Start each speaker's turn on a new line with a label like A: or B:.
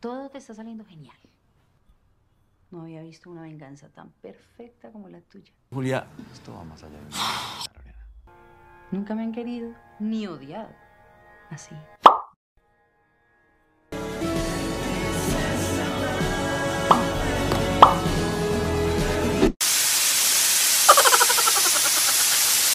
A: Todo te está saliendo genial. No había visto una venganza tan perfecta como la tuya.
B: Julia, esto va más allá de una Lorena.
A: Nunca me han querido ni odiado así.